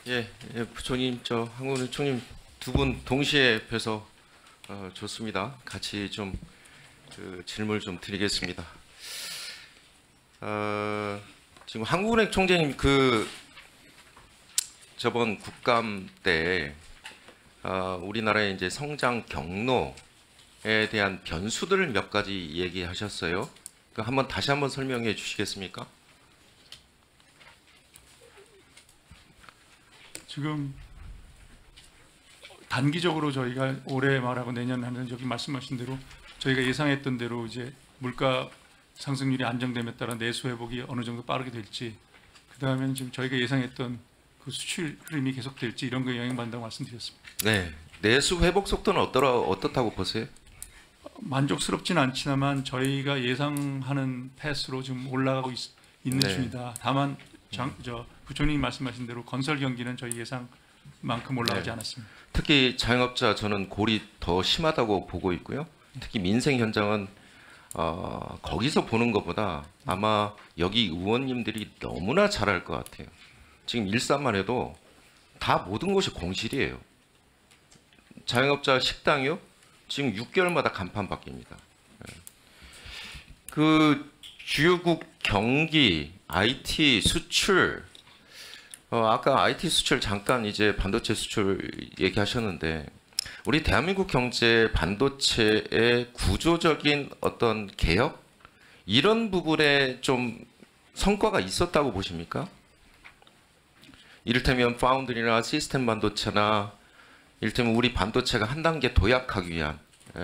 부총님, 한국은행 총님 두 분 동시에 뵈서 좋습니다. 같이 좀 질문을 좀 드리겠습니다. 지금 한국은행 총재님 저번 국감 때 우리나라의 이제 성장 경로에 대한 변수들 몇 가지 얘기하셨어요. 다시 한번 설명해 주시겠습니까? 지금 단기적으로 저희가 올해 말하고 내년 하는 여기 말씀하신 대로 저희가 예상했던 대로 이제 물가 상승률이 안정됨에 따라 내수 회복이 어느 정도 빠르게 될지, 그 다음에는 지금 저희가 예상했던 그 수출 흐름이 계속될지 이런 거에 영향받는다고 말씀드렸습니다. 네, 내수 회복 속도는 어떻다고 보세요? 만족스럽진 않지만 저희가 예상하는 패스로 지금 올라가고 있는 네. 중이다. 다만 부총님이 말씀하신 대로 건설 경기는 저희 예상만큼 올라가지 네. 않았습니다. 특히 자영업자 저는 골이 더 심하다고 보고 있고요. 특히 민생 현장은 거기서 보는 것보다 아마 여기 의원님들이 너무나 잘할 것 같아요. 지금 일산만 해도 다 모든 곳이 공실이에요. 자영업자 식당이요? 지금 6개월마다 간판 바뀝니다. 그 주요국 경기, IT 수출, 아까 IT 수출 잠깐 이제 반도체 수출 얘기하셨는데, 우리 대한민국 경제 반도체의 구조적인 어떤 개혁 이런 부분에 좀 성과가 있었다고 보십니까? 이를테면 파운드리나 시스템 반도체나 이를테면 우리 반도체가 한 단계 도약하기 위한.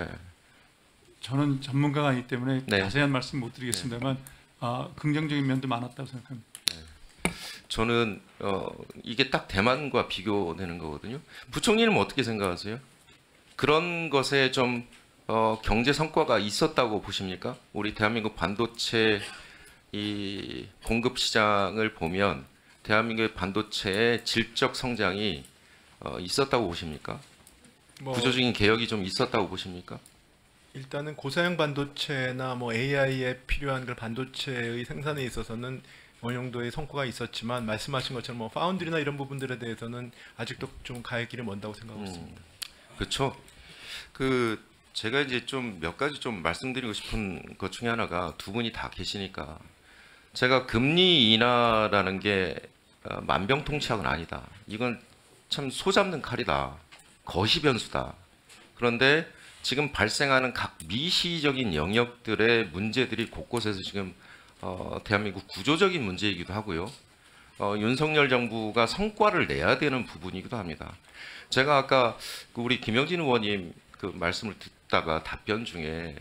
저는 전문가가 아니기 때문에 네. 자세한 말씀 못 드리겠습니다만 긍정적인 면도 많았다고 생각합니다. 저는 이게 딱 대만과 비교되는 거거든요. 부총리는 어떻게 생각하세요? 그런 것에 좀 경제 성과가 있었다고 보십니까? 우리 대한민국 반도체 이 공급 시장을 보면 대한민국의 반도체의 질적 성장이 있었다고 보십니까? 구조적인 개혁이 좀 있었다고 보십니까? 일단은 고사양 반도체나 AI에 필요한 그 반도체의 생산에 있어서는 어느 정도의 성과가 있었지만, 말씀하신 것처럼 파운드리나 이런 부분들에 대해서는 아직도 좀 갈 길이 먼다고 생각하고 있습니다. 그렇죠. 제가 이제 좀 몇 가지 좀 말씀드리고 싶은 것 중에 하나가, 두 분이 다 계시니까 제가 금리 인하라는 게 만병통치약은 아니다. 이건 참 소잡는 칼이다. 거시 변수다. 그런데 지금 발생하는 각 미시적인 영역들의 문제들이 곳곳에서 지금 대한민국 구조적인 문제이기도 하고요. 윤석열 정부가 성과를 내야 되는 부분이기도 합니다. 제가 아까 우리 김영진 의원님 말씀을 듣다가 답변 중에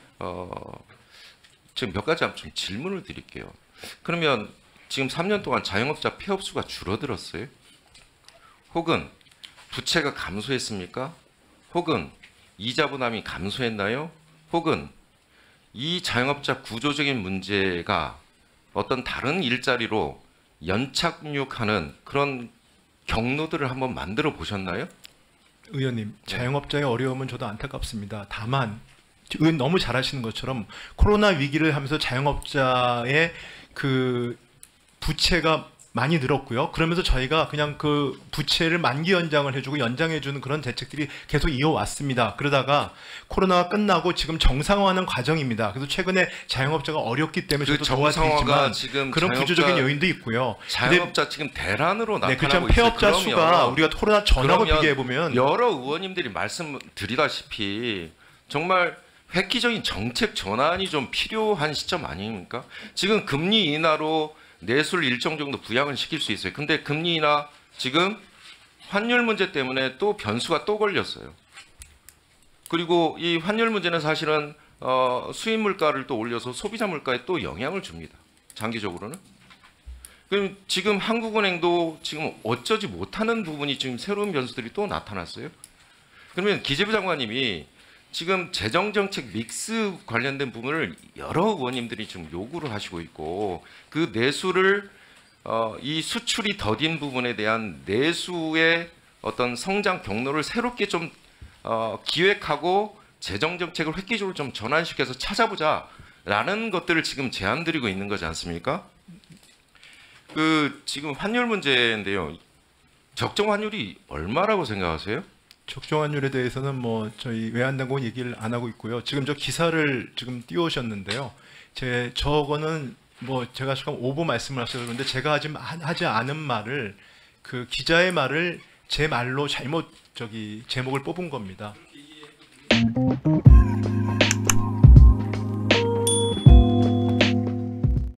지금 몇 가지 좀 질문을 드릴게요. 그러면 지금 3년 동안 자영업자 폐업 수가 줄어들었어요? 혹은 부채가 감소했습니까? 혹은 이자 부담이 감소했나요? 혹은 이 자영업자 구조적인 문제가 어떤 다른 일자리로 연착륙하는 그런 경로들을 한번 만들어 보셨나요? 의원님, 자영업자의 어려움은 저도 안타깝습니다. 다만 의원 너무 잘 아시는 것처럼 코로나 위기를 하면서 자영업자의 그 부채가 많이 늘었고요. 그러면서 저희가 그냥 그 부채를 만기 연장을 해주고 연장해주는 그런 대책들이 계속 이어왔습니다. 그러다가 코로나가 끝나고 지금 정상화하는 과정입니다. 그래서 최근에 자영업자가 어렵기 때문에 저도 도와드리지만 지금 그런 구조적인 요인도 있고요. 자영업자 지금 대란으로 나타나고 그렇죠. 있어요. 폐업자 수가 우리가 코로나 전하고 비교해 보면 여러 의원님들이 말씀드리다시피 정말 획기적인 정책 전환이 좀 필요한 시점 아닙니까? 지금 금리 인하로 내수를 일정 정도 부양을 시킬 수 있어요. 근데 금리 인하 지금 환율 문제 때문에 또 변수가 또 걸렸어요. 그리고 이 환율 문제는 사실은 수입 물가를 또 올려서 소비자 물가에 또 영향을 줍니다. 장기적으로는. 그럼 지금 한국은행도 지금 어쩌지 못하는 부분이 지금 새로운 변수들이 또 나타났어요. 그러면 기재부 장관님이 지금 재정정책 믹스 관련된 부분을 여러 의원님들이 지금 요구를 하시고 있고, 그 내수를 이 수출이 더딘 부분에 대한 내수의 어떤 성장 경로를 새롭게 좀 기획하고 재정정책을 획기적으로 좀 전환시켜서 찾아보자라는 것들을 지금 제안드리고 있는 거지 않습니까? 지금 환율 문제인데요. 적정 환율이 얼마라고 생각하세요? 적정 환율에 대해서는 뭐 저희 외환당국은 얘기를 안 하고 있고요. 지금 저 기사를 지금 띄우셨는데요. 저거는 뭐 제가 조금 오버 말씀을 하셔서 그런데 제가 하지 않은 말을 그 기자의 말을 제 말로 잘못 제목을 뽑은 겁니다.